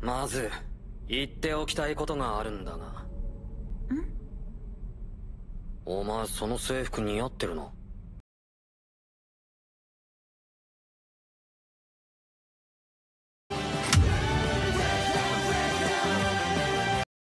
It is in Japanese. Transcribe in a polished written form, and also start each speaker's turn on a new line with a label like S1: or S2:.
S1: まず言っておきたいことがあるんだが。お前その制服似合ってるな。